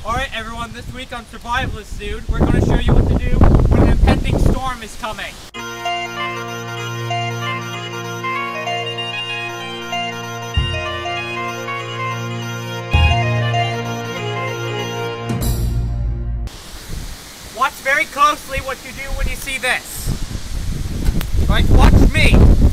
Alright everyone, this week on Survivalist Dude, we're going to show you what to do when an impending storm is coming. Watch very closely what you do when you see this. Alright, watch me.